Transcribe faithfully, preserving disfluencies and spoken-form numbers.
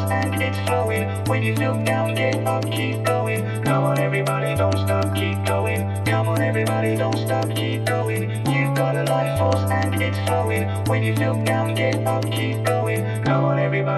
force and it's flowing. When you feel down, get up, keep going. Come on everybody, don't stop, keep going. Come on everybody, don't stop, keep going. You've got a life force and it's flowing. When you feel down, get up, keep going. Come on everybody.